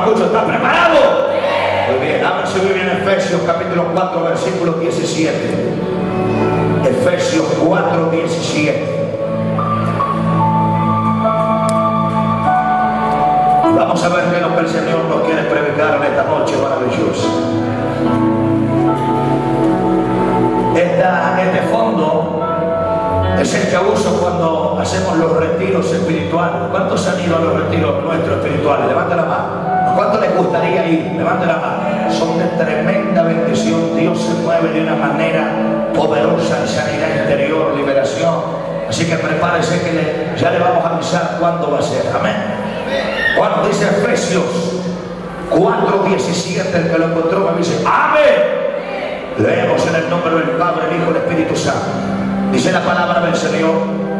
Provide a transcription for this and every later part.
escucho. ¿Está preparado? Muy bien, abra su Biblia en Efesios capítulo 4, versículo 17. Efesios 4, 17. Vamos a ver qué es lo que el Señor nos quiere predicar en esta noche maravillosa. Este fondo es el que uso cuando hacemos los retiros espirituales. ¿Cuántos han ido a los retiros nuestros espirituales? Levanta la mano. ¿Cuánto les gustaría ir? Levanta la mano. Son de tremenda bendición. Dios se mueve de una manera poderosa en sanidad interior, liberación. Así que prepárese que ya le vamos a avisar cuándo va a ser. Amén. Cuando dice Efesios 4:17, el que lo encontró me dice amén. Leemos en el nombre del Padre, el Hijo y el Espíritu Santo. Dice la palabra del Señor: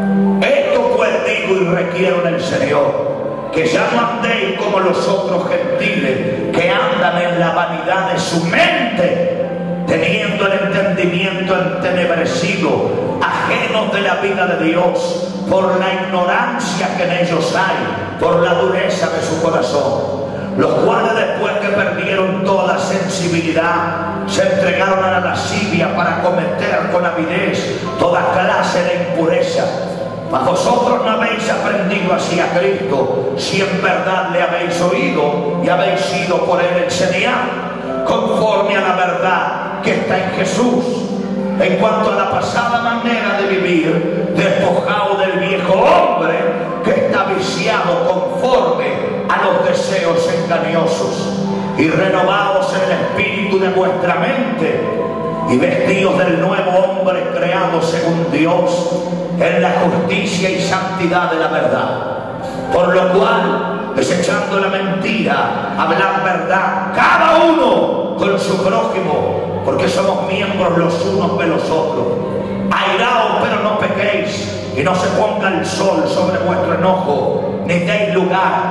esto pues digo y requiero en el Señor, que ya no andéis como los otros gentiles, que andan en la vanidad de su mente, teniendo el entendimiento entenebrecido, ajenos de la vida de Dios, por la ignorancia que en ellos hay, por la dureza de su corazón, los cuales después que perdieron toda sensibilidad, se entregaron a la lascivia para cometer con avidez toda clase de impureza. Mas vosotros no habéis aprendido así a Cristo, si en verdad le habéis oído y habéis sido por él enseñados, conforme a la verdad que está en Jesús. En cuanto a la pasada manera de vivir, despojado del viejo hombre que está viciado conforme a los deseos engañosos, y renovados en el espíritu de vuestra mente, y vestidos del nuevo hombre creado según Dios, en la justicia y santidad de la verdad. Por lo cual, desechando la mentira, hablar verdad cada uno con su prójimo, porque somos miembros los unos de los otros. Airaos, pero no pequéis, y no se ponga el sol sobre vuestro enojo, ni deis lugar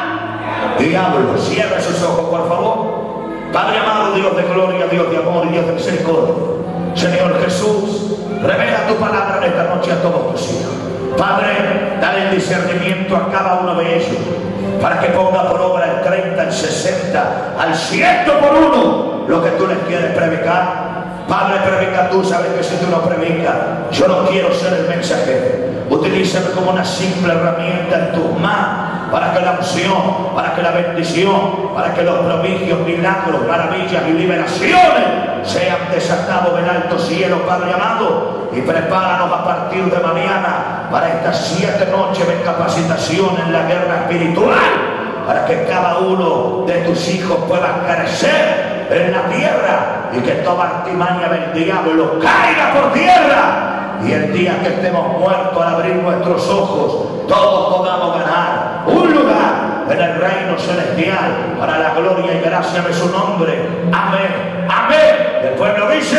al diablo. Cierra sus ojos, por favor. Padre amado, Dios de gloria, Dios de amor y Dios de misericordia, Señor Jesús, revela tu palabra en esta noche a todos tus hijos. Padre, dale el discernimiento a cada uno de ellos, para que ponga por obra el 30, el 60, al 100 por uno lo que tú les quieres predicar. Padre, predica tú. Sabes que si tú no predicas, yo no quiero ser el mensajero. Utilízame como una simple herramienta en tus manos, para que la unción, para que la bendición, para que los prodigios, milagros, maravillas y liberaciones sean desatados del alto cielo, Padre amado. Y prepáranos a partir de mañana para estas 7 noches de capacitación en la guerra espiritual, para que cada uno de tus hijos pueda crecer en la tierra y que toda artimaña del diablo caiga por tierra. Y el día que estemos muertos, al abrir nuestros ojos, todos podamos ganar un lugar en el reino celestial, para la gloria y gracia de su nombre. Amén, amén. El pueblo dice,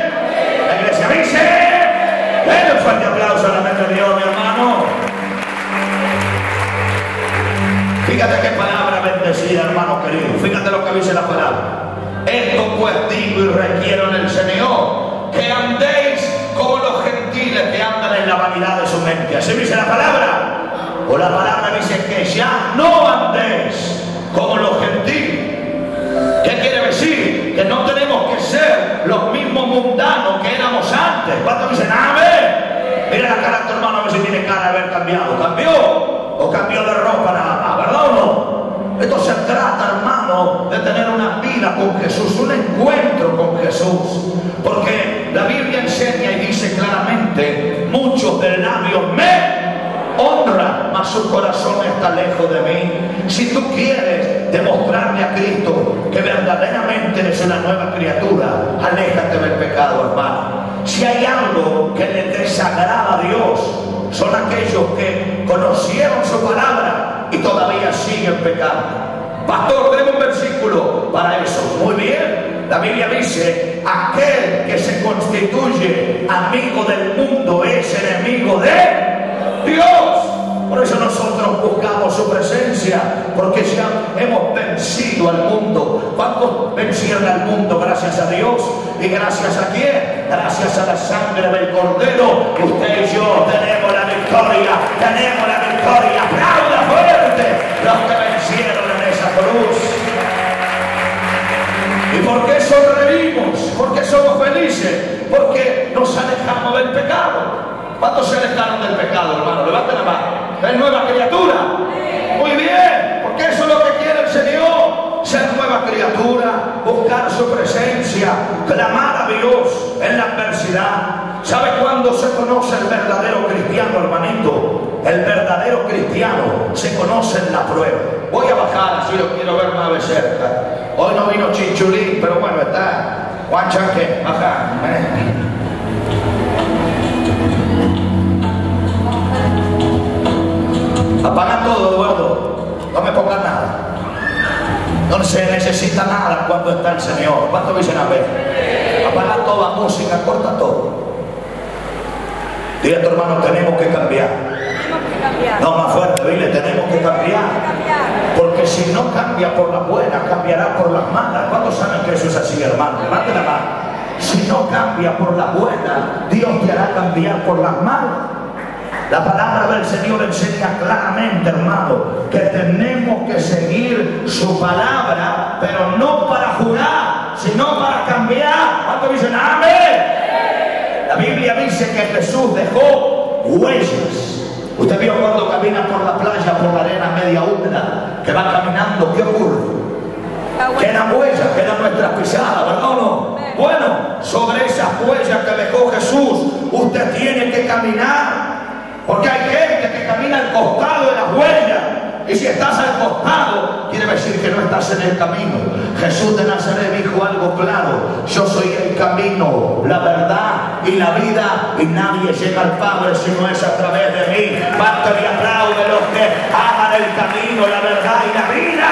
la iglesia dice, denle un fuerte aplauso a la mente de Dios, mi hermano. Fíjate qué palabra bendecida, hermano querido. Fíjate lo que dice la palabra. Esto pues digo y requiero en el Señor, que andéis como los gentiles que andan en la vanidad de su mente. Así dice la palabra. O la palabra dice que ya no andéis como los gentiles. ¿Qué quiere decir? Que no tenemos que ser los mismos mundanos que éramos antes. ¿Cuántos dicen amén? Mira la cara de tu hermano, a ver si tiene cara de haber cambiado. ¿Cambió? ¿O cambió de ropa nada más? ¿Verdad o no? Esto se trata, hermano, de tener una vida con Jesús, un encuentro con Jesús. Porque la Biblia enseña y dice claramente: muchos de labios me honran, mas su corazón está lejos de mí. Si tú quieres demostrarle a Cristo que verdaderamente eres una nueva criatura, aléjate del pecado, hermano. Si hay algo que le desagrada a Dios, son aquellos que conocieron su palabra y todavía siguen pecando. Pastor, tengo un versículo para eso. Muy bien. La Biblia dice: aquel que se constituye amigo del mundo es enemigo de Dios. Por eso nosotros buscamos su presencia, porque ya hemos vencido al mundo. ¿Cuántos vencieron al mundo? Gracias a Dios. ¿Y gracias a quién? Gracias a la sangre del Cordero. Usted y yo tenemos la victoria. Tenemos la victoria. ¡Aplauda fuerte los que vencieron en esa cruz! por qué sonreímos? ¿Por qué somos felices? Porque nos alejamos del pecado. ¿Cuántos se alejaron del pecado, hermano? Levanten la mano. ¿Es nueva criatura? Muy bien, porque eso es lo que quiere el Señor. Ser nueva criatura, buscar su presencia, clamar a Dios en la adversidad. ¿Sabe cuándo se conoce el verdadero cristiano, hermanito? El verdadero cristiano se conoce en la prueba. Voy a bajar, así lo quiero ver más de cerca. Hoy no vino Chinchulín, pero bueno, está Juan Chanque, baja. Apaga todo, Eduardo. No me pongas nada. No se necesita nada cuando está el Señor. ¿Cuánto dicen a ver? Apaga toda música, corta todo. Dile a tu hermano, tenemos que cambiar. No, más fuerte, dile, tenemos que cambiar. Porque si no cambia por las buenas, cambiará por las malas. ¿Cuántos saben que eso es así, hermano? Levante la mano. Si no cambia por las buenas, Dios te hará cambiar por las malas. La palabra del Señor enseña claramente, hermano, que tenemos que seguir su palabra, pero no para jurar, sino para cambiar. ¿Cuántos dicen amén? La Biblia dice que Jesús dejó huellas. Usted vio cuando camina por la playa, por la arena media húmeda, que va caminando, ¿qué ocurre? Quedan huellas, quedan nuestras pisadas, ¿verdad o no? Bueno, sobre esas huellas que dejó Jesús, usted tiene que caminar. Porque hay gente que camina al costado de las huellas. Y si estás al costado, quiere decir que no estás en el camino. Jesús de Nazaret dijo algo claro: yo soy el camino, la verdad y la vida, y nadie llega al Padre si no es a través de mí. Basta y aplaude los que aman el camino, la verdad y la vida.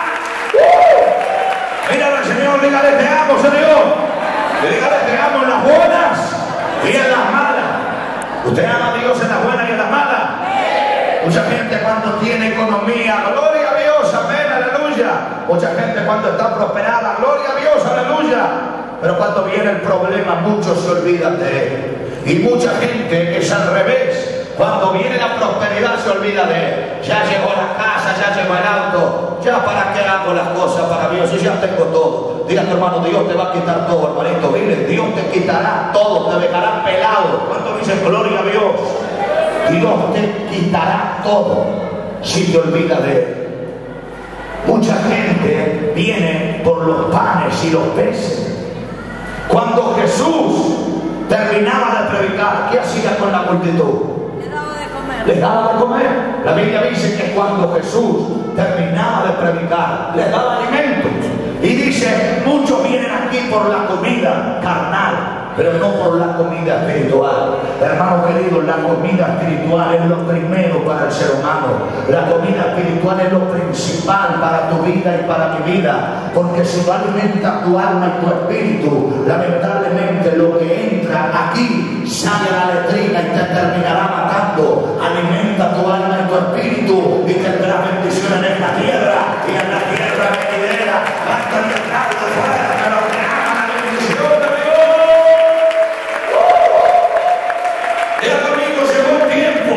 Míralo al Señor, dígale te amo, Señor. Y dígale te amo en las buenas y en las malas. ¿Usted ama a Dios en las buenas y en las malas? Mucha gente cuando tiene economía, gloria a Dios, amén, aleluya. Mucha gente cuando está prosperada, gloria a Dios, aleluya. Pero cuando viene el problema, muchos se olvidan de él. Y mucha gente es al revés. Cuando viene la prosperidad se olvida de él. Ya llegó la casa, ya llegó el auto. Ya para qué hago las cosas para Dios, y ya tengo todo. Diga a tu hermano, Dios te va a quitar todo, hermanito. Dile, Dios te quitará todo, te dejará pelado. ¿Cuánto dicen gloria a Dios? Dios te quitará todo si te olvidas de él. Mucha gente viene por los panes y los peces. Cuando Jesús terminaba de predicar, ¿qué hacía con la multitud? Les daba de comer. La Biblia dice que cuando Jesús terminaba de predicar, les daba alimento. Y dice, muchos vienen aquí por la comida carnal, pero no por la comida espiritual. Hermano querido, la comida espiritual es lo primero para el ser humano. La comida espiritual es lo principal para tu vida y para mi vida. Porque si no alimenta tu alma y tu espíritu, lamentablemente lo que entra aquí sale a la letrina y te terminará matando. Alimenta tu alma y tu espíritu y tendrás bendición en esta tierra y en la tierra venidera. Basta de aplauso fuera, pero que ama la bendición de Dios. Diga conmigo, llegó el tiempo.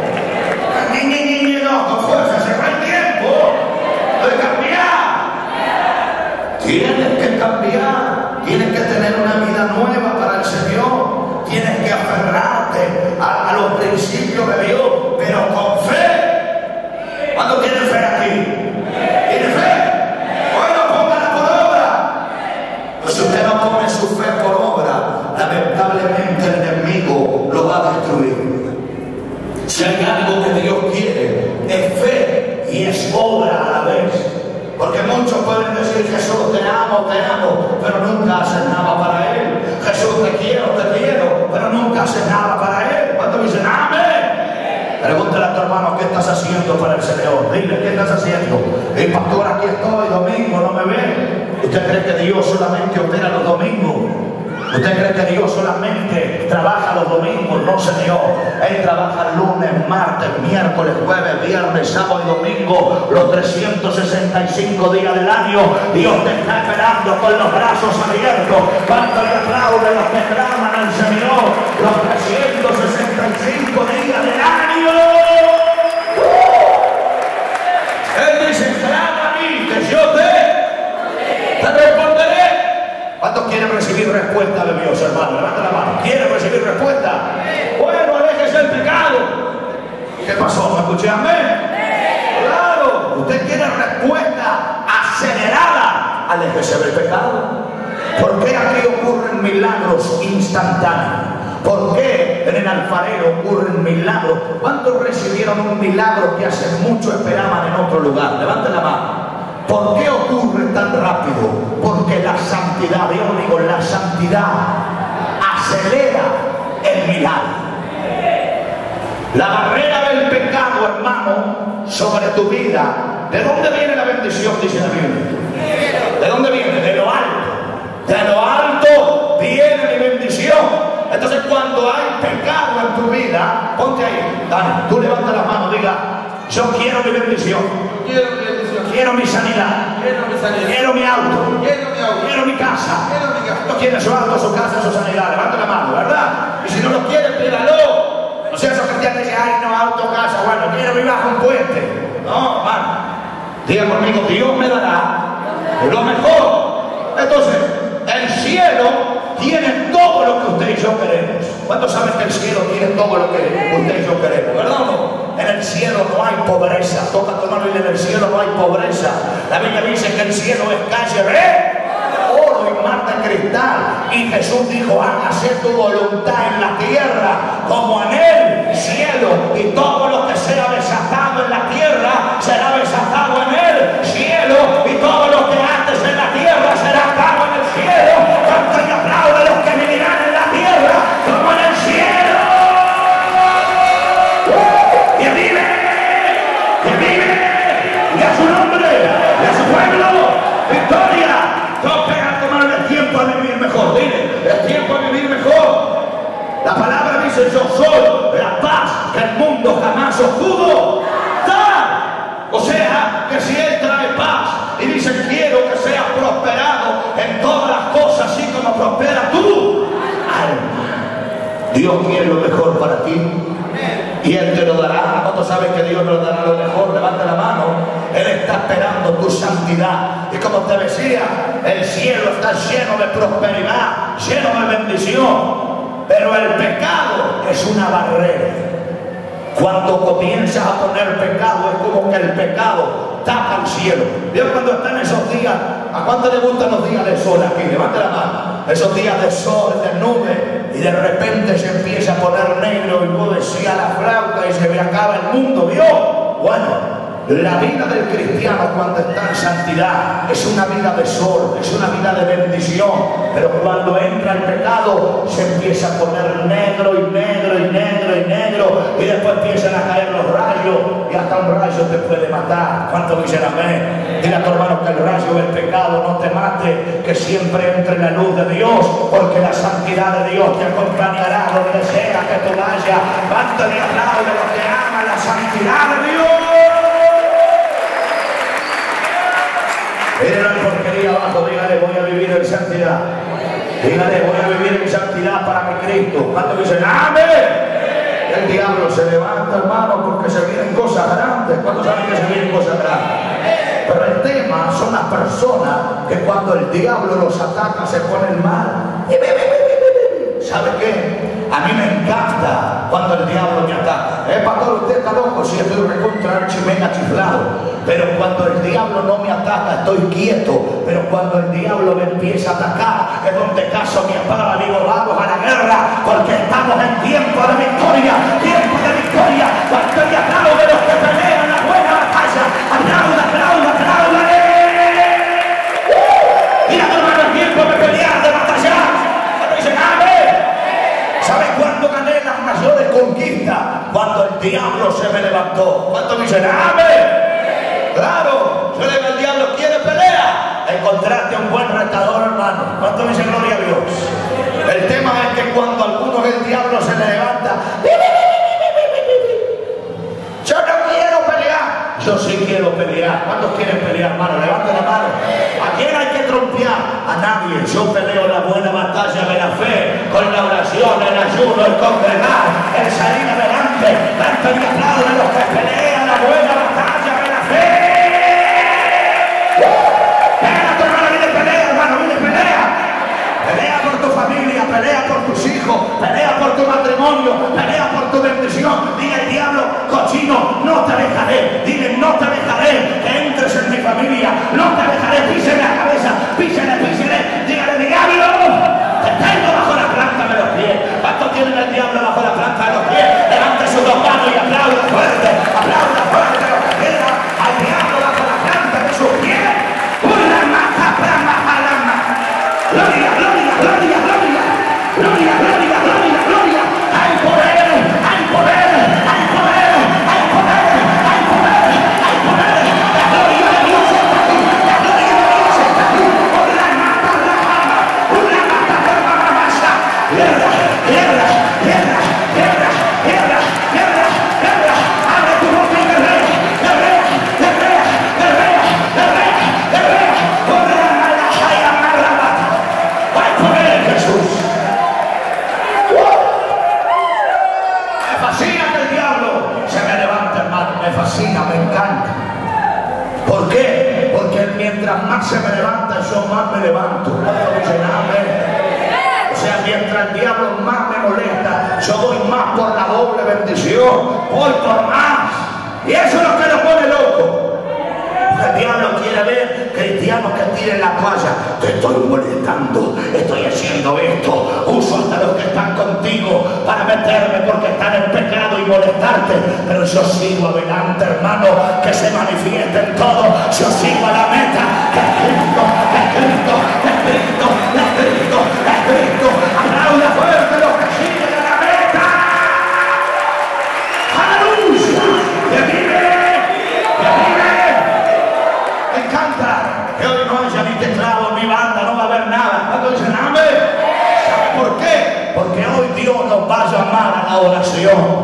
No, con fuerza, llegó el tiempo de cambiar. Tienes que cambiar, tienes que tener una vida nueva para el Señor, tienes que aferrarte a los principios de Dios, pero con fe. ¿Cuándo tienes fe aquí? ¿Tiene fe? Bueno, póngala por obra. Pues si usted no pone su fe por obra, lamentablemente el enemigo lo va a destruir. Si hay algo que Dios quiere, es fe y es obra a la vez. Porque muchos pueden decir, Jesús te amo, pero nunca haces nada para Él. Jesús te quiero, pero nunca haces nada para Él. ¿Cuántos dicen amén? Pregúntale a tu hermano, ¿qué estás haciendo para el Señor? Dile, ¿qué estás haciendo? El pastor, aquí estoy, domingo, no me ve. ¿Usted cree que Dios solamente opera los domingos? ¿Usted cree que Dios solamente trabaja los domingos? No, Señor. Él trabaja lunes, martes, miércoles, jueves, viernes, sábado y domingo, los 365 días del año. Dios te está esperando con los brazos abiertos. Cuando le aplaude los que claman al Señor, los 365 días del año. Él dice, clama a mí, que yo te responderé. respuesta de Dios, hermano? Levanta la mano. ¿Quiere recibir respuesta? Bueno, aléjese el pecado. ¿Qué pasó? ¿Me escuché? Amén. Claro, usted quiere respuesta acelerada. Aléjese del pecado. ¿Por qué aquí ocurren milagros instantáneos? ¿Por qué en el alfarero ocurren milagros? ¿Cuántos recibieron un milagro que hace mucho esperaban en otro lugar? Levanten la mano. ¿Por qué ocurre tan rápido? Porque la santidad, yo digo, la santidad acelera el milagro. La barrera del pecado, hermano, sobre tu vida. ¿De dónde viene la bendición? Dice la Biblia. ¿De dónde viene? De lo alto. De lo alto viene mi bendición. Entonces cuando hay pecado en tu vida, ponte ahí, Dani, tú levanta la mano, diga, yo quiero mi bendición. Quiero mi sanidad. Quiero mi auto. Quiero mi casa. No quiere su auto, su casa, su sanidad. Levanta la mano, ¿verdad? Y si no lo quiere, pídalo. No sea esos cristianos que dicen, ay, no, auto, casa. Bueno, quiero vivir bajo un puente. No, hermano. Diga conmigo, Dios me dará lo mejor. Entonces, el cielo tiene todo lo que usted y yo queremos. ¿Cuántos saben que el cielo tiene todo lo que usted y yo queremos? ¿Verdad o no? En el cielo no hay pobreza. Toca tu mano y dile, en el cielo no hay pobreza. La Biblia dice que el cielo es calle de oro y mar de cristal. Y Jesús dijo, hágase tu voluntad en la tierra como en el cielo. Y todo lo que sea desatado en la tierra será desatado en el cielo. Y todo lo que antes en la tierra será atado en el cielo. Canto y aplaude a los que vivirán en la tierra como en el cielo. Que vive, y a su nombre, y a su pueblo, victoria. Todos pegan tu mano, es tiempo de vivir mejor. Dile, es tiempo de vivir mejor. La palabra dice, yo soy la paz que el mundo jamás os pudo dar. O sea, que si Él trae paz y dice, quiero que seas prosperado en todas las cosas, así como prospera tú alma. Dios quiere lo mejor para ti. Y Él te lo dará. ¿Cuántos saben que Dios nos dará lo mejor? Levanta la mano. Él está esperando tu santidad. Y como te decía, el cielo está lleno de prosperidad, lleno de bendición. Pero el pecado es una barrera. Cuando comienzas a poner pecado, es como que el pecado tapa el cielo. Dios, cuando están esos días, ¿a cuánto le gustan los días de sol aquí? Levante la mano. Esos días de sol, de nube, y de repente se empieza a poner negro y vos decías la flauta y se me acaba el mundo. ¿Vio? Bueno, la vida del cristiano cuando está en santidad es una vida de sol, es una vida de bendición. Pero cuando entra el pecado se empieza a poner negro y negro y negro y negro, y después empiezan a caer los rayos y hasta un rayo te puede matar. ¿Cuántos dicen amén? Dile a tu hermano que el rayo del pecado no te mate, que siempre entre la luz de Dios, porque la santidad de Dios te acompañará donde sea que tú vayas. Cántale y aplaude los que aman la santidad de Dios. Mira la porquería abajo, dígale, voy a vivir en santidad. Dígale, voy a vivir en santidad para mi Cristo. ¿Cuántos dicen amén? El diablo se levanta, hermano, porque se vienen cosas grandes. ¿Cuántos saben que se vienen cosas grandes? Pero el tema son las personas que cuando el diablo los ataca se ponen mal. ¿Sabe qué? A mí me encanta cuando el diablo me ataca. Pastor, usted está loco, si estoy recontra archimega chiflado. Pero cuando el diablo no me ataca, estoy quieto. Pero cuando el diablo me empieza a atacar, es donde caso mi espada, digo, vamos a la guerra, porque estamos en tiempo de victoria. Tiempo de victoria. Cuando el diablo de los que pelean la buena batalla, aplauda, aplauda, aplauda. Mira, hermano, el tiempo de pelear, de batallar. Cuando dicen, amén. ¿Sabes cuándo gané las mayores conquistas? Cuando el diablo se me levantó. ¿Cuántos dicen amén? Claro, yo le digo al diablo, ¿quiere pelea? Encontraste un buen retador, hermano. ¿Cuántos dicen gloria a Dios? El tema es que cuando a algunos el diablo se le levanta, yo no quiero pelear. Yo sí quiero pelear. ¿Cuántos quieren pelear, hermano? Levanten la mano. ¿A quién hay que trompear? A nadie. Yo peleo la buena batalla de la fe, con la oración, el ayuno, el congregar, el salir adelante. Tanto y aplaudo a los que pelean la buena batalla de la fe. Pelea, tu hermano, viene pelea, hermano, viene pelea. Pelea por tu ¿Por qué? Porque mientras más se me levanta, yo más me levanto. O sea, mientras el diablo más me molesta, yo voy más por la doble bendición, voy por más. Y eso es lo que nos pone loco. El diablo quiere ver cristianos que tiren la toalla. Te estoy molestando, estoy haciendo esto, uso hasta los que están contigo para meterme porque están en pecado y molestarte. Pero yo sigo adelante, hermano, que se manifieste en todo. Yo sigo a la meta, que es Cristo, que es Cristo, que es Cristo, que es Cristo, que es Cristo. Aplauda fuerte los que siguen a la meta. ¡Aleluya! ¡Que vive! ¡Que vive! Me encanta que hoy no haya ni teclado, ni banda, no va a haber nada. ¿Cuánto dicen amén? ¿Sabe por qué? Porque hoy Dios nos va a llamar a la oración.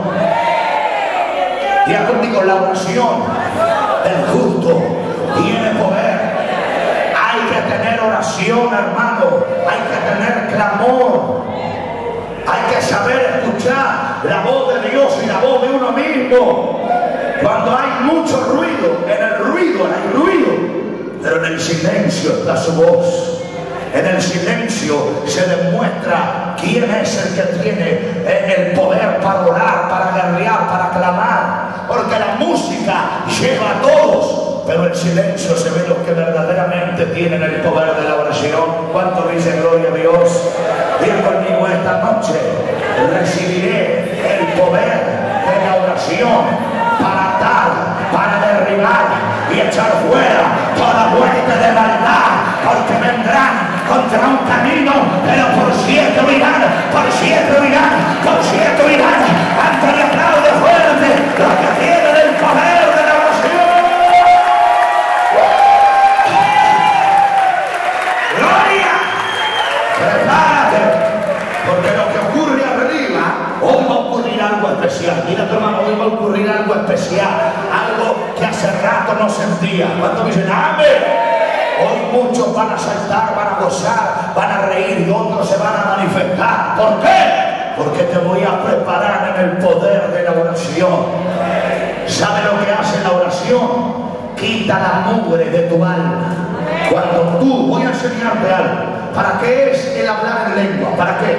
Diga conmigo, la oración del justo tiene poder. Hay que tener oración, hermano. Hay que tener clamor. Hay que saber escuchar la voz de Dios y la voz de uno mismo. Cuando hay mucho ruido, en el ruido hay ruido, pero en el silencio está su voz. En el silencio se demuestra quién es el que tiene el poder para orar, para guerrear, para clamar. Porque la música lleva a todos, pero el silencio se ve los que verdaderamente tienen el poder de la oración. ¿Cuánto dice gloria a Dios? Diga conmigo esta noche, recibiré el poder de la oración para atar, para derribar y echar fuera toda hueste de maldad, porque vendrán contra un camino, pero por cierto irán, por cierto irán, por cierto irán. Ante el aplauso fuerte, los que tienen el poder de la oración. ¡Gloria! Prepárate, porque lo que ocurre arriba, hoy va a ocurrir algo especial. Mira tu hermano, hoy va a ocurrir algo especial, algo que hace rato no sentía. ¿Cuántos dicen amén? Hoy muchos van a saltar, van a gozar, van a reír y otros se van a manifestar. ¿Por qué? Porque te voy a preparar en el poder de la oración. ¿Sabe lo que hace la oración? Quita la mugre de tu alma. Cuando tú, voy a enseñarte algo. ¿Para qué es el hablar en lengua? ¿Para qué?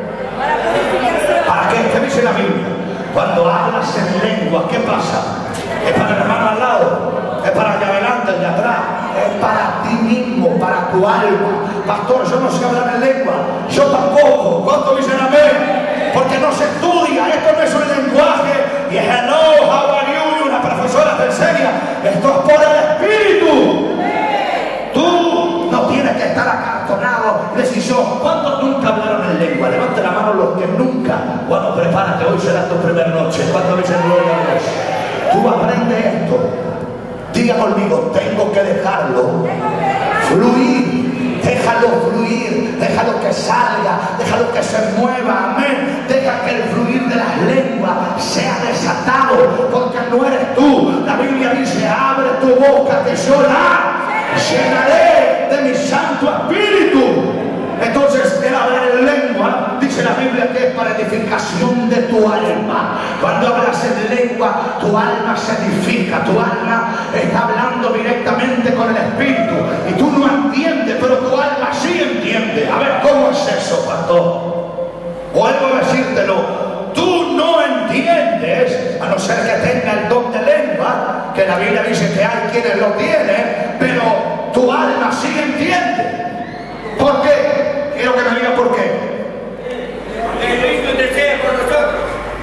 ¿Para qué? ¿Qué dice la Biblia? Cuando hablas en lengua, ¿qué pasa? ¿Es para el hermano al lado? ¿Es para el de adelante, el de atrás? Es para ti mismo, para tu alma. Pastor, yo no sé hablar en lengua. Yo tampoco. ¿Cuántos dicen amén? Porque no se estudia. Esto no es un lenguaje. Y hello, how are you? Y una profesora te enseña. Esto es por el Espíritu. Tú no tienes que estar acartonado. Decisión. ¿Cuántos nunca hablaron en lengua? Levante la mano los que nunca. Bueno, prepárate. Hoy será tu primera noche. ¿Cuántos dicen gloria a Dios? Tú aprendes esto. Diga conmigo, tengo que dejarlo fluir, déjalo fluir, déjalo que salga, déjalo que se mueva, amén. Deja que el fluir de las lenguas sea desatado, porque no eres tú. La Biblia dice, abre tu boca que yo la llenaré de mi Santo Espíritu. Entonces el hablar en lengua, dice la Biblia, que es para edificación de tu alma. Cuando hablas en lengua, tu alma se edifica, tu alma está hablando directamente con el Espíritu y tú no entiendes, pero tu alma sí entiende. A ver, ¿cómo es eso, pastor? Vuelvo a decírtelo, tú no entiendes, a no ser que tenga el don de lengua, que la Biblia dice que hay quienes lo tienen, pero tu alma sí entiende. ¿Por qué? Quiero que me diga por qué. Porque Cristo intercede por nosotros.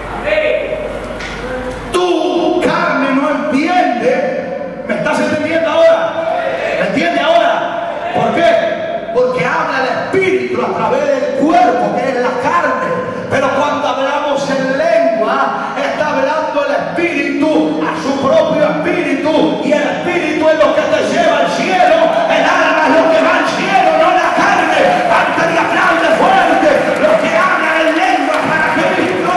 Tu carne no entiende. ¿Me estás entendiendo ahora? ¿Me entiende ahora? ¿Por qué? Porque habla el Espíritu a través del cuerpo, que es la carne. Pero cuando hablamos en lengua, está hablando el Espíritu a su propio Espíritu. Y el Espíritu es lo que te lleva al cielo. El alma es lo que va al cielo, no la carne. Ante y aplaude fuerte los que hablan en lengua para Cristo.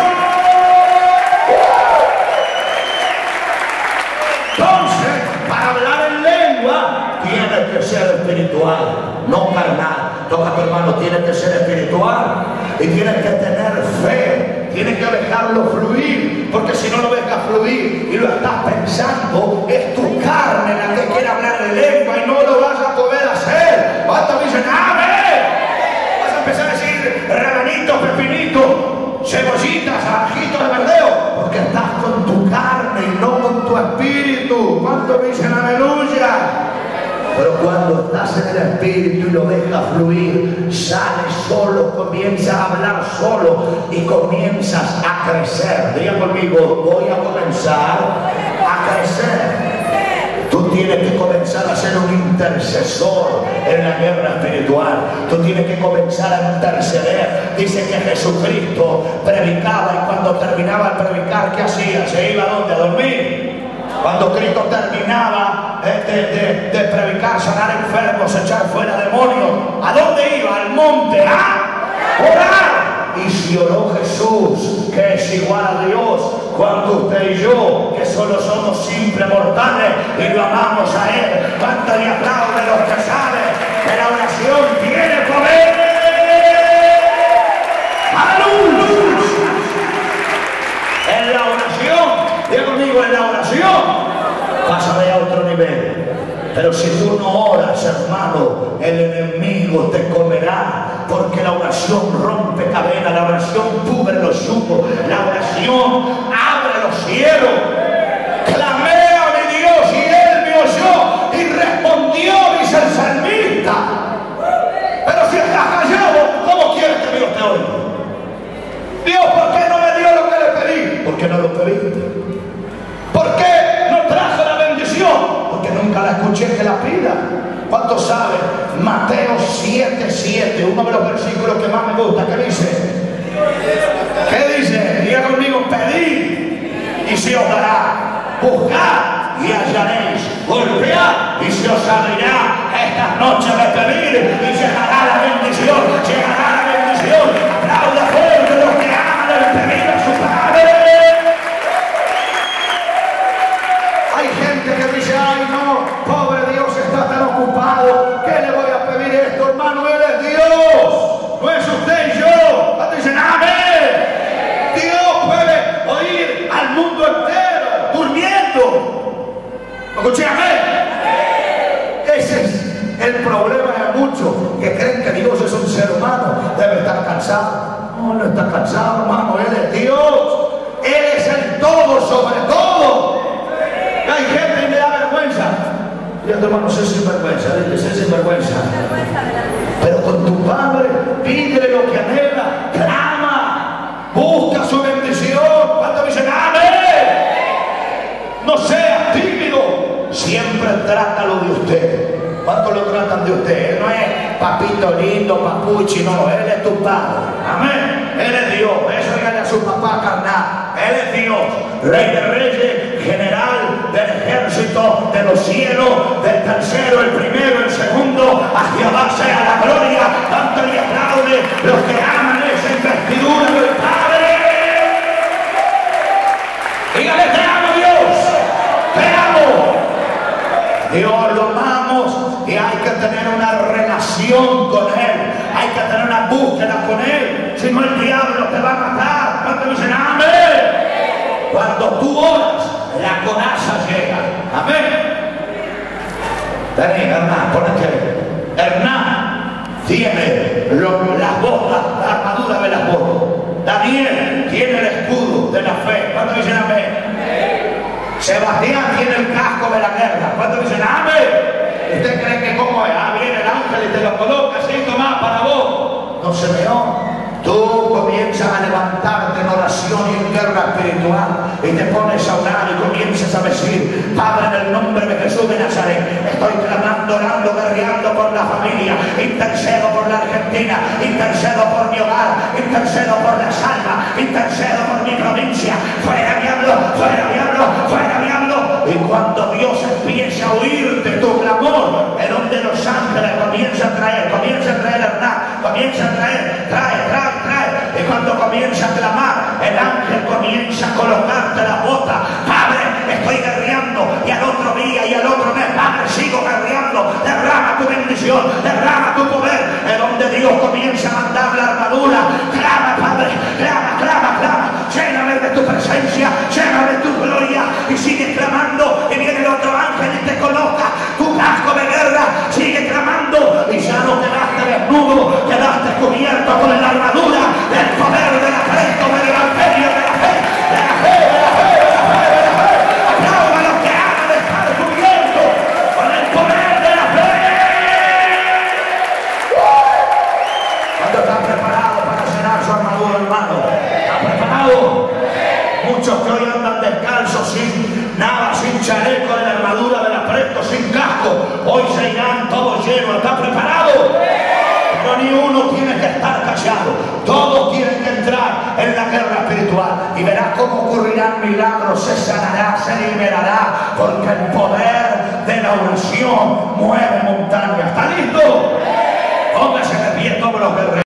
Entonces, para hablar en lengua, tiene que ser espiritual, no carnal. Toca a tu hermano, tiene que ser espiritual y tienes que tener fe. Tienes que dejarlo fluir, porque si no lo dejas fluir y lo estás pensando, es tu carne la que quiere hablar de lengua y no lo vas a poder hacer. ¿Cuántos dicen amén? Vas a empezar a decir rabanitos, pepinitos, cebollitas, ajitos de verdeo, porque estás con tu carne y no con tu espíritu. ¿Cuántos dicen aleluya? Pero cuando estás en el espíritu y lo dejas fluir, sales solo, comienzas a hablar solo y comienzas a crecer. Diga conmigo, voy a comenzar a crecer. Tú tienes que comenzar a ser un intercesor en la guerra espiritual. Tú tienes que comenzar a interceder. Dice que Jesucristo predicaba y cuando terminaba de predicar, ¿qué hacía? ¿Se iba a dónde? ¿A dormir? Cuando Cristo terminaba de predicar, sanar enfermos, echar fuera demonios, ¿a dónde iba? Al monte a orar. Y si oró Jesús, que es igual a Dios, cuando usted y yo, que solo somos simples mortales y lo amamos a Él, canta y aplaude los que saben que la oración tiene poder. ¡Aleluya! En la oración, diga conmigo, en la oración pásame a otro nivel. Pero si tú no oras, hermano, el enemigo te comerá, porque la oración rompe cadenas, la oración cubre los yugos, la oración abre los cielos. Clamé a mi Dios y Él me oyó y respondió, dice el salmista. Pero si estás callado, ¿cómo quieres que Dios te oiga? Dios, ¿por qué no me dio lo que le pedí? Porque no lo pediste. ¿Por qué no trajo la bendición? Porque nunca la escuché que la pida. ¿Cuántos saben? Mateo 7:7, uno de los versículos que más me gusta. ¿Qué dice? ¿Qué dice? Diga conmigo, pedid y se os dará, buscad y hallaréis, golpead y se os abrirá. Estas noches de pedir y llegará la bendición, llegará la bendición. Aplauda fuerte los que aman el pedir a su Padre. Hay gente que dice, ay no, pobre Dios está tan ocupado, ¿qué le voy a pedir esto? Hermano, Él es Dios, no es usted y yo. ¿Cuántos dicen amén? Dios puede oír al mundo entero durmiendo. ¿Escuché amén? Ese es el problema de muchos que creen que Dios es un ser humano, debe estar cansado. No, no está cansado, hermano, Él es Dios, Él es el todo sobre todo. Hay gente que me da vergüenza. Y yo, hermano, sé sinvergüenza, sé sinvergüenza. Pero con tu Padre, pídele lo que anhela, clama, busca su bendición. ¿Cuántos dicen amén? No seas tímido, siempre trátalo de usted. ¿Cuántos lo tratan de usted? Él no es papito lindo, papuchi, no, Él es tu Padre. Amén. Él es Dios. Eso dígale a su papá carnal. Él es Dios, Rey de Reyes, general del ejército de los cielos, del tercero, el primero, el segundo. A Jehová sea la gloria. Tanto y aplaude los que aman esa investidura del Padre. Dígale, te amo, Dios, te amo. Dios lo amamos y hay que tener una relación con Él, hay que tener una búsqueda con Él, si no el diablo te va a matar. ¿Cuántos dicen amén? Cuando tú oras, la coraza llega. Amén. Vení, Hernán, ponete. Hernán tiene las botas, la armadura de las botas. Daniel tiene el escudo de la fe. ¿Cuántos dicen amén? Sebastián tiene el casco de la guerra. ¿Cuántos dicen amén? ¿Usted cree que cómo es? Ah, viene el ángel y te lo coloca así, toma para vos. No se meó. Tú comienzas a levantarte en oración y en guerra espiritual y te pones a orar y comienzas a decir, Padre, en el nombre de Jesús de Nazaret, estoy clamando, orando, guerreando por la familia, intercedo por la Argentina, intercedo por mi hogar, intercedo por las almas, intercedo por mi provincia. Fuera diablo, fuera diablo, fuera diablo. Y cuando Dios empiece a oírte tu clamor, en donde los ángeles comienzan a traer Hernán, comienza a trae. Y cuando comienza a clamar, el ángel comienza a colocarte la bota. Padre, estoy guerreando, y al otro día y al otro mes, Padre, sigo guerreando. Derrama tu bendición, derrama tu poder. En donde Dios comienza a mandar la armadura. Clama, Padre, clama, clama, clama. cubierto con la armadura del poder del Cristo, del evangelio, de la fe, de la fe, de la fe, de la fe, de la fe. Aplauda a los que aman estar cubiertos con el poder de la fe. ¿Cuántos están preparados para cenar su armadura, hermano? ¿Están preparados? Muchos que hoy andan descalzos, sin nada, sin chaleco de la armadura del apresto, sin casco, hoy se irán todos llenos. ¿Están preparados? Pero ni uno tiene que estar callado. Todos tienen que entrar en la guerra espiritual y verás cómo ocurrirán milagros, se sanará, se liberará, porque el poder de la oración mueve